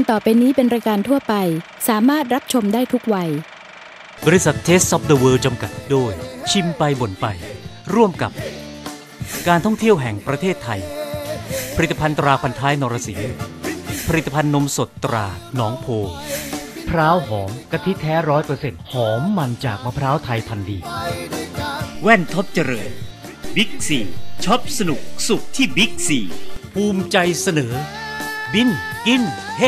การต่อไปนี้เป็นรายการทั่วไปสามารถรับชมได้ทุกวัยบริษัท Taste of the World จำกัดโดยชิมไปบ่นไปร่วมกับการท่องเที่ยวแห่งประเทศไทยผลิตภัณฑ์ตราพันท้ายนรสิงห์ผลิตภัณฑ์นมสดตราหนองโพพร้าวหอมกะทิแท้ 100% หอมมันจากมะพร้าวไทยพันธุ์ดีแว่นท็อปเจริญบิ๊กซีช็อปสนุกสุขที่บิ๊กซีภูมิใจเสนอบินกินเฮ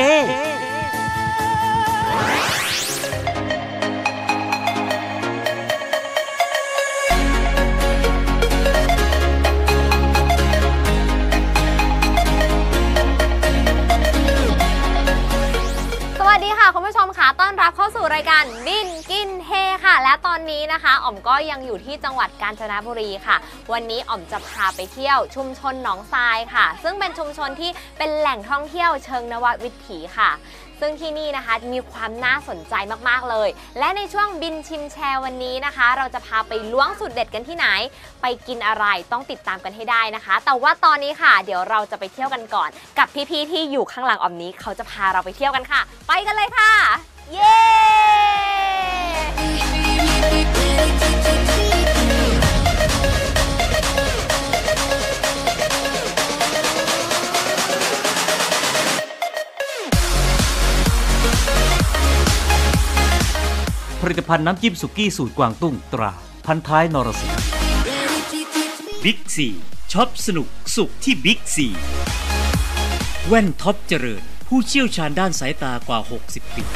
คุณผู้ชมค่ะต้อนรับเข้าสู่รายการบินกินเฮค่ะและตอนนี้นะคะอ๋อมก็ยังอยู่ที่จังหวัดกาญจนบุรีค่ะวันนี้อ๋อมจะพาไปเที่ยวชุมชนหนองทรายค่ะซึ่งเป็นชุมชนที่เป็นแหล่งท่องเที่ยวเชิงนววิถีค่ะซึ่งที่นี่นะคะมีความน่าสนใจมากๆเลยและในช่วงบินชิมแชร์วันนี้นะคะเราจะพาไปล้วงสูตรเด็ดกันที่ไหนไปกินอะไรต้องติดตามกันให้ได้นะคะแต่ว่าตอนนี้ค่ะเดี๋ยวเราจะไปเที่ยวกันก่อนกับพี่ๆที่อยู่ข้างหลังอ๋อมนี้เขาจะพาเราไปเที่ยวกันค่ะไปกันเลยค่ะเย้ผลิตภัณฑ์น้ำจิ้มสุกี้สูตรกวางตุ้งตราพันท้ายนรสิงห์บิ๊กซีช็อปสนุกสุขที่บิ๊กซีแว่นท็อปเจริญผู้เชี่ยวชาญด้านสายตากว่า60 ปี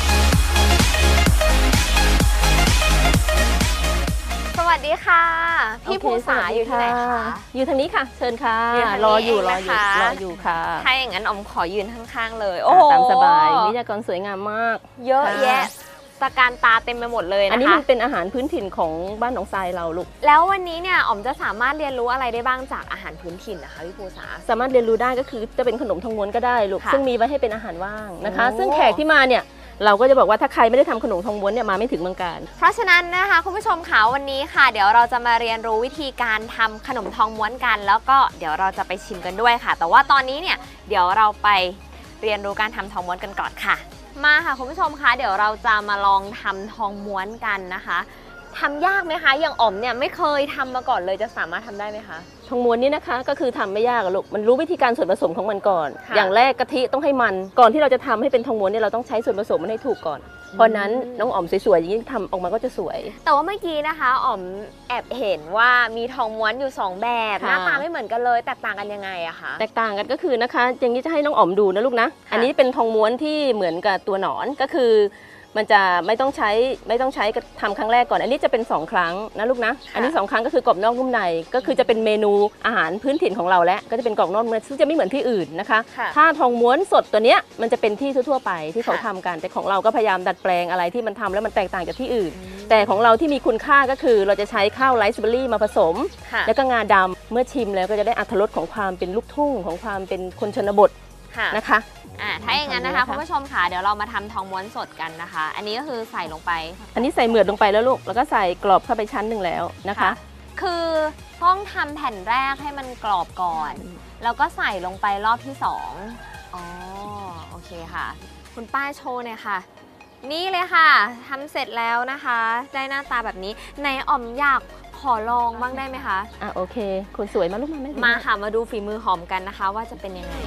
สวัสดีค่ะพี่ภูษาอยู่ที่ไหนคะอยู่ทางนี้ค่ะเชิญค่ะรออยู่ค่ะถ้าอย่างนั้นอ๋อมขอยืนข้างๆเลยโอ้ตามสบายวิทยากรสวยงามมากเยอะแยะตะการตาเต็มไปหมดเลยนะคะอันนี้มันเป็นอาหารพื้นถิ่นของบ้านหนองทรายเราลูกแล้ววันนี้เนี่ยอ๋อมจะสามารถเรียนรู้อะไรได้บ้างจากอาหารพื้นถิ่นนะคะพี่ภูษาสามารถเรียนรู้ได้ก็คือจะเป็นขนมทองม้วนก็ได้ลูกซึ่งมีไว้ให้เป็นอาหารว่างนะคะซึ่งแขกที่มาเนี่ยเราก็จะบอกว่าถ้าใครไม่ได้ทำขนมทองม้วนเนี่ยมาไม่ถึงเมืองการเพราะฉะนั้นนะคะคุณผู้ชมค่ะวันนี้ค่ะเดี๋ยวเราจะมาเรียนรู้วิธีการทำขนมทองม้วนกันแล้วก็เดี๋ยวเราจะไปชิมกันด้วยค่ะแต่ว่าตอนนี้เนี่ยเดี๋ยวเราไปเรียนรู้การทำทองม้วนกันก่อนค่ะมาค่ะคุณผู้ชมคะเดี๋ยวเราจะมาลองทำทองม้วนกันนะคะทำยากไหมคะอย่างอ๋อมเนี่ยไม่เคยทำมาก่อนเลยจะสามารถทำได้ไหมคะทองม้วนนี่นะคะก็คือทำไม่ยากลูกมันรู้วิธีการส่วนผสมของมันก่อนอย่างแรกกะทิต้องให้มันก่อนที่เราจะทำให้เป็นทองม้วนเนี่ยเราต้องใช้ส่วนผสมมันให้ถูกก่อนเพราะนั้นน้องอ๋อมสวยๆอย่างนี้ทำออกมาก็จะสวยแต่ว่าเมื่อกี้นะคะอ๋อมแอบเห็นว่ามีทองม้วนอยู่2แบบหน้าตาไม่เหมือนกันเลยแตกต่างกันยังไงอะคะแตกต่างกันก็คือนะคะอย่างนี้จะให้น้องอ๋อมดูนะลูกนะอันนี้เป็นทองม้วนที่เหมือนกับตัวหนอนก็คือมันจะไม่ต้องใช้ทำครั้งแรกก่อนอันนี้จะเป็น2ครั้งนะลูกนะอันนี้2ครั้งก็คือกรอบนอกนุ่มในก็คือจะเป็นเมนูอาหารพื้นถิ่นของเราและก็จะเป็นกรอบนอกนุ่มในซึ่งจะไม่เหมือนที่อื่นนะคะถ้าทองม้วนสดตัวเนี้ยมันจะเป็นที่ทั่วไปที่เขาทำกันแต่ของเราก็พยายามดัดแปลงอะไรที่มันทำแล้วมันแตกต่างจากที่อื่นแต่ของเราที่มีคุณค่าก็คือเราจะใช้ข้าวไรซ์เบอร์รี่มาผสมแล้วก็งาดำเมื่อชิมแล้วก็จะได้อรรถรสของความเป็นลูกทุ่งของความเป็นคนชนบทนะคะถ้าอย่างนั้นนะคะคุณผู้ชมค่ะเดี๋ยวเรามาทำทองม้วนสดกันนะคะอันนี้ก็คือใส่ลงไปอันนี้ใส่เหมือดลงไปแล้วลูกแล้วก็ใส่กรอบเข้าไปชั้นหนึ่งแล้วนะคะคือต้องทำแผ่นแรกให้มันกรอบก่อนแล้วก็ใส่ลงไปรอบที่2อ๋อโอเคค่ะคุณป้าโชว์เนี่ยค่ะนี่เลยค่ะทำเสร็จแล้วนะคะได้หน้าตาแบบนี้ในอ๋อมอยากขอลองบ้างได้ไหมคะโอเคคนสวยมาลูกมาค่ะมาดูฝีมือหอมกันนะคะว่าจะเป็นยังไง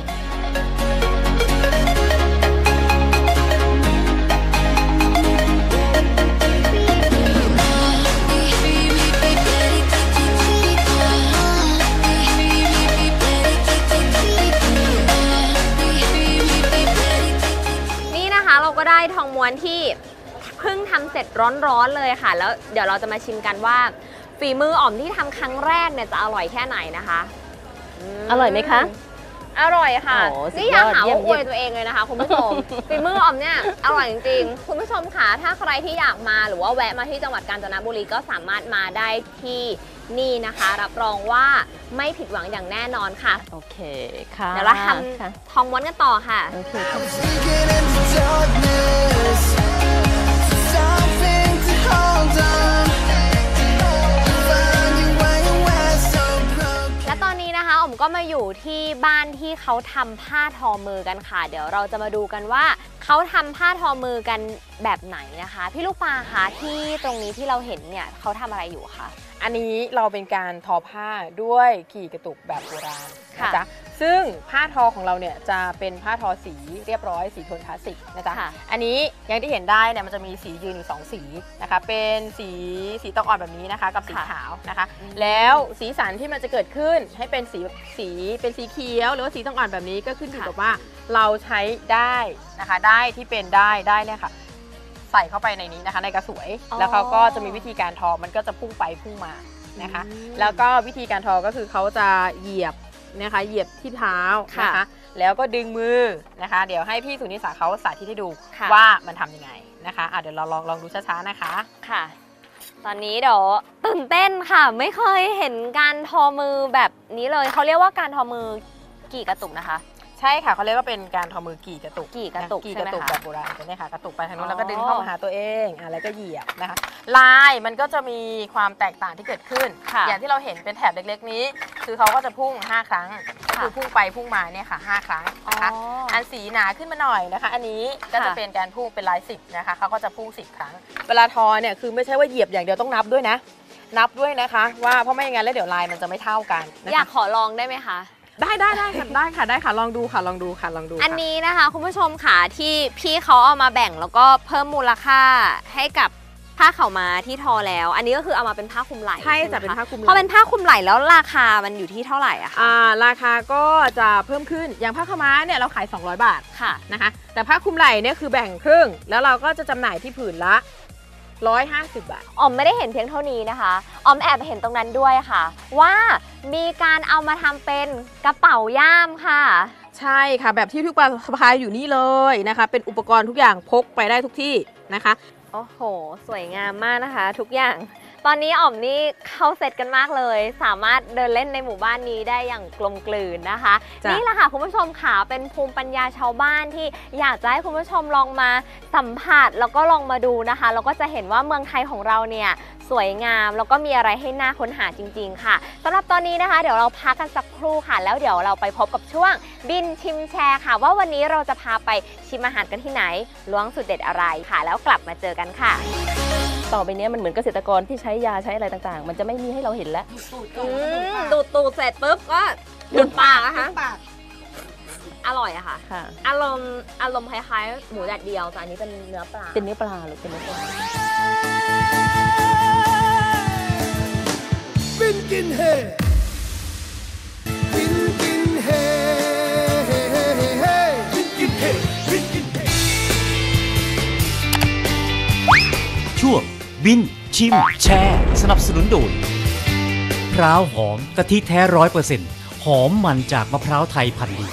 เราก็ได้ทองม้วนที่เพิ่งทำเสร็จร้อนๆเลยค่ะแล้วเดี๋ยวเราจะมาชิมกันว่าฝีมืออ๋อมที่ทำครั้งแรกเนี่ยจะอร่อยแค่ไหนนะคะอร่อยไหมคะอร่อยค่ะนี่อย่าหาว่าอวยตัวเองเลยนะคะคุณผู้ชมฝีมืออ๋อมเนี่ยอร่อยจริงๆคุณผู้ชมค่ะถ้าใครที่อยากมาหรือว่าแวะมาที่จังหวัดกาญจนบุรีก็สามารถมาได้ที่นี่นะคะรับรองว่าไม่ผิดหวังอย่างแน่นอนค่ะโอเคค่ะเดี๋ยวเราทำทองม้วนกันต่อค่ะโอเคและตอนนี้นะคะอ๋อมก็มาอยู่ที่บ้านที่เขาทำผ้าทอมือกันค่ะเดี๋ยวเราจะมาดูกันว่าเขาทำผ้าทอมือกันแบบไหนนะคะพี่ลูกปลาคะที่ตรงนี้ที่เราเห็นเนี่ยเขาทำอะไรอยู่คะอันนี้เราเป็นการทอผ้าด้วยกี่กระตุกแบบโบราณนะจ๊ะซึ่งผ้าทอของเราเนี่ยจะเป็นผ้าทอสีเรียบร้อยสีโทนคลาสสิกนะจ๊ะอันนี้อย่างที่เห็นได้เนี่ยมันจะมีสียืนอยู่2สีนะคะเป็นสีตองอ่อนแบบนี้นะคะกับสีขาวนะคะแล้วสีสันที่มันจะเกิดขึ้นให้เป็นเป็นสีเขียวหรือว่าสีตองอ่อนแบบนี้ก็ขึ้นอยู่กับว่าเราใช้ได้นะคะได้ที่เป็นได้เนี่ยค่ะใส่เข้าไปในนี้นะคะในกระสวยแล้วเขาก็จะมีวิธีการทอมันก็จะพุ่งไปพุ่งมานะคะแล้วก็วิธีการทอก็คือเขาจะเหยียบนะคะเหยียบที่เท้านะคะแล้วก็ดึงมือนะคะเดี๋ยวให้พี่สุนิสาเขาสาธิตให้ดูว่ามันทำยังไงนะคะเดี๋ยวเราลองดูช้าๆนะคะค่ะตอนนี้เดี๋ยวตื่นเต้นค่ะไม่เคยเห็นการทอมือแบบนี้เลยเขาเรียกว่าการทอมือกี่กระตุกนะคะใช่ค่ะเขาเรียกว่าเป็นการทอมือกี่กระตุกแบบโบราณใช่ไหมคะกระตุกไปทางนู้นแล้วก็ดึงเข้ามาหาตัวเองแล้วก็เหยียบนะคะลายมันก็จะมีความแตกต่างที่เกิดขึ้นอย่างที่เราเห็นเป็นแถบเล็กๆนี้คือเขาก็จะพุ่ง5ครั้งคือพุ่งไปพุ่งมาเนี่ยค่ะ5ครั้งนะคะอันสีหนาขึ้นมาหน่อยนะคะอันนี้ก็จะเป็นการพุ่งเป็นลาย10นะคะเขาก็จะพุ่ง10ครั้งเวลาทอเนี่ยคือไม่ใช่ว่าเหยียบอย่างเดียวต้องนับด้วยนะคะว่าเพราะไม่อย่างนั้นแล้วเดี๋ยวลายมันจะไม่เท่ากันอยากขอลองได้ไหมคะได้ค่ะลองดูค่ะอันนี้นะคะคุณผู้ชมค่ะที่พี่เขาเอามาแบ่งแล้วก็เพิ่มมูลค่าให้กับผ้าขาวม้าที่ทอแล้วอันนี้ก็คือเอามาเป็นผ้าคลุมไหล่ใช่จะเป็นผ้าคลุมไหล่พอเป็นผ้าคลุมไหล่แล้วราคามันอยู่ที่เท่าไหร่อะคะราคาก็จะเพิ่มขึ้นอย่างผ้าขาวม้าเนี่ยเราขาย200 บาทค่ะนะคะแต่ผ้าคลุมไหล่เนี่ยคือแบ่งครึ่งแล้วเราก็จะจำหน่ายที่ผืนละ150 บาทออมไม่ได้เห็นเพียงเท่านี้นะคะออมแอบเห็นตรงนั้นด้วยค่ะว่ามีการเอามาทำเป็นกระเป๋าย่ามค่ะใช่ค่ะแบบที่ทุกปลาสะพายอยู่นี่เลยนะคะเป็นอุปกรณ์ทุกอย่างพกไปได้ทุกที่นะคะโอ้โหสวยงามมากนะคะทุกอย่างตอนนี้อ๋อมนี่เข้าเซตกันมากเลยสามารถเดินเล่นในหมู่บ้านนี้ได้อย่างกลมกลืนนะคะนี่แหละค่ะคุณผู้ชมค่ะเป็นภูมิปัญญาชาวบ้านที่อยากจะให้คุณผู้ชมลองมาสัมผัสแล้วก็ลองมาดูนะคะแล้วก็จะเห็นว่าเมืองไทยของเราเนี่ยสวยงามแล้วก็มีอะไรให้น่าค้นหาจริงๆค่ะสำหรับตอนนี้นะคะเดี๋ยวเราพักกันสักครู่ค่ะแล้วเดี๋ยวเราไปพบกับช่วงบินชิมแชร์ค่ะว่าวันนี้เราจะพาไปชิมอาหารกันที่ไหนล้วงสุดเด็ดอะไรค่ะแล้วกลับมาเจอกันค่ะต่อไปนี้มันเหมือนเกษตรกรที่ใช้ยาใช้อะไรต่างๆมันจะไม่มีให้เราเห็นแล้วดูดตูดเสร็จปุ๊บก็ดูดปากนะคะอร่อยอะค่ะอารมณ์คล้ายๆหมูแดดเดียวแต่อันนี้เป็นเนื้อปลาหรือเป็นเนื้อปลาบินกินเฮบินกินเฮบินกินเฮบินกินเฮช่วงบินชิมแชร์สนับสนุนโดยพร้าวหอมกะทิแท้ 100% หอมมันจากมะพร้าวไทยพันธุ์ดี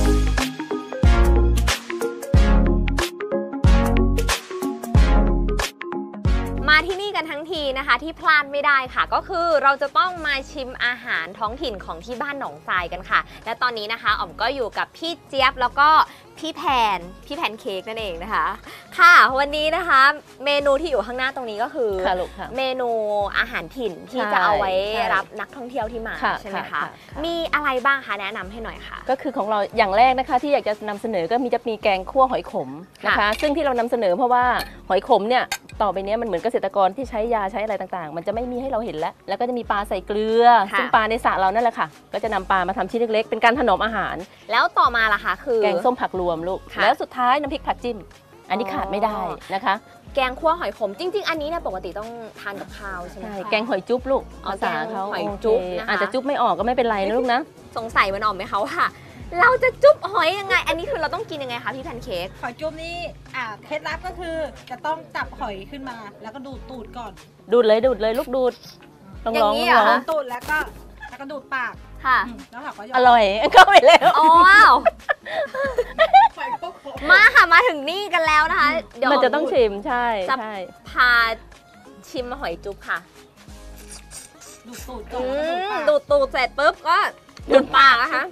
มาที่นี่กันทั้งทีนะคะที่พลาดไม่ได้ค่ะก็คือเราจะต้องมาชิมอาหารท้องถิ่นของที่บ้านหนองทรายกันค่ะและตอนนี้นะคะอ๋อมก็อยู่กับพี่เจี๊ยบแล้วก็พี่แพนเค้กนั่นเองนะคะค่ะวันนี้นะคะเมนูที่อยู่ข้างหน้าตรงนี้ก็คือเมนูอาหารถิ่นที่จะเอาไว้รับนักท่องเที่ยวที่มาใช่ไหมคะมีอะไรบ้างคะแนะนำให้หน่อยค่ะก็คือของเราอย่างแรกนะคะที่อยากจะนำเสนอก็จะมีแกงคั่วหอยขมนะคะซึ่งที่เรานำเสนอเพราะว่าหอยขมเนี่ยต่อไปนี้มันเหมือนเกษตรกรที่ใช้ยาใช้อะไรต่างๆมันจะไม่มีให้เราเห็นแล้วก็จะมีปลาใส่เกลือซึ่งปลาในสระเรานั่นแหละค่ะก็จะนำปลามาทำชิ้นเล็กๆเป็นการถนอมอาหารแล้วต่อมาล่ะคะคือแกงส้มผักรวมลูกแล้วสุดท้ายน้ำพริกผักจิ้มอันนี้ขาดไม่ได้นะคะแกงคั่วหอยขมจริงๆอันนี้เนี่ยปกติต้องทานกับข้าวใช่ไหมแกงหอยจุ๊บลูกภาษาเขาหอยจุ๊บนะคะอาจจะจุ๊บไม่ออกก็ไม่เป็นไรนะลูกนะสงสัยมันออกไหมคะว่าเราจะจุ๊บหอยยังไงอันนี้คือเราต้องกินยังไงคะพี่แพนเค้กหอยจุ๊บนี่เคล็ดลับก็คือจะต้องจับหอยขึ้นมาแล้วก็ดูดตูดก่อนดูดเลยลูกดูดลองตูดแล้วก็ดูดปากค่ะแล้วเราก็อร่อยก็ไปแล้วอ๋อว้าวมาค่ะมาถึงนี่กันแล้วนะคะเดี๋ยวมันจะต้องชิมใช่จะพาชิมหอยจุ๊บค่ะดูดตูดก่อนดูดตูดเสร็จปุ๊บก็ดูดปากนะคะ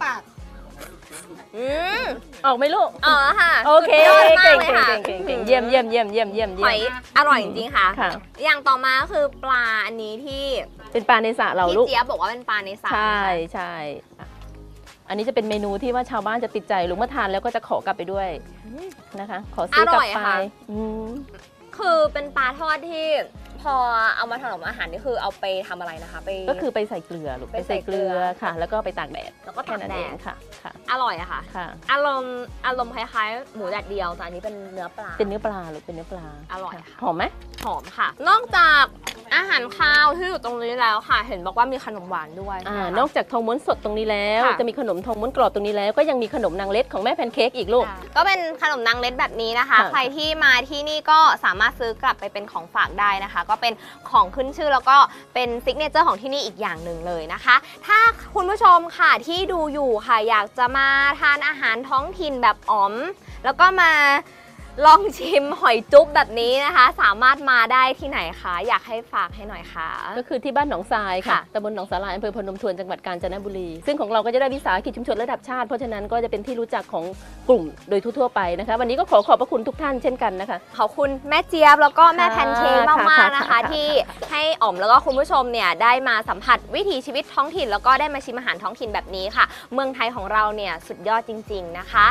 ออกไหมลูกอ๋อค่ะโอเคเก่งเยี่ยมหอยอร่อยจริงๆค่ะอย่างต่อมาก็คือปลาอันนี้ที่เป็นปลาในสระเราลูกพี่เจี๊ยบบอกว่าเป็นปลาในสระใช่อันนี้จะเป็นเมนูที่ว่าชาวบ้านจะติดใจลุงเมื่อทานแล้วก็จะขอกลับไปด้วยนะคะ ขอซื้อกลับไปคือเป็นปลาทอดที่พอเอามาถนอมอาหารนี่คือเอาไปทำอะไรนะคะก็คือไปใส่เกลือลูกไปใส่เกลือค่ะ แล้วก็ไปตากแดดแล้วก็ตากแดดค่ะอร่อยอะค่ะอารมณ์คล้ายๆหมูแดดเดียวแต่อันนี้เป็นเนื้อปลาเป็นเนื้อปลาลูกเป็นเนื้อปลาอร่อยค่ะหอมไหมหอมค่ะนอกจากอาหารคาวที่อยู่ตรงนี้แล้วค่ะเห็นบอกว่ามีขนมหวานด้วยนอกจากทองม้วนสดตรงนี้แล้วจะมีขนมทองม้วนกรอบตรงนี้แล้วก็ยังมีขนมนางเล็ดของแม่แพนเค้กอีกลูกก็เป็นขนมนางเล็ดแบบนี้นะคะใครที่มาที่นี่ก็สามารถซื้อกลับไปเป็นของฝากได้นะคะก็เป็นของขึ้นชื่อแล้วก็เป็นซิกเนเจอร์ของที่นี่อีกอย่างหนึ่งเลยนะคะถ้าคุณผู้ชมค่ะที่ดูอยู่ค่ะอยากจะมาทานอาหารท้องถิ่นแบบอ๋อมแล้วก็มาลองชิมหอยจุ๊บแบบนี้นะคะสามารถมาได้ที่ไหนคะอยากให้ฝากให้หน่อยค่ะก็คือที่บ้านหนองทรายค่ะตำบลหนองสาลายอำเภอพนมทวนจังหวัดกาญจนบุรีซึ่งของเราก็จะได้วิสาหกิจชุมชนระดับชาติเพราะฉะนั้นก็จะเป็นที่รู้จักของกลุ่มโดยทั่วไปนะคะวันนี้ก็ขอบพระคุณทุกท่านเช่นกันนะคะขอบคุณแม่เจี๊ยบแล้วก็แม่แพนเค้กมากๆนะคะที่ให้อ๋อมแล้วก็คุณผู้ชมเนี่ยได้มาสัมผัสวิถีชีวิตท้องถิ่นแล้วก็ได้มาชิมอาหารท้องถิ่นแบบนี้ค่ะเมืองไทยของเราเนี่ยสุดยอดจริงๆนะคะ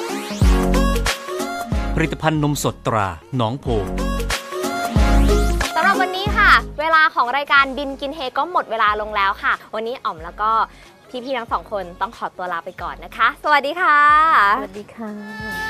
ผลิตภัณฑ์นมสดตราหนองโพสำหรับวันนี้ค่ะเวลาของรายการบินกินเฮก็หมดเวลาลงแล้วค่ะวันนี้อ๋อมแล้วก็พี่ๆทั้งสองคนต้องขอตัวลาไปก่อนนะคะสวัสดีค่ะสวัสดีค่ะ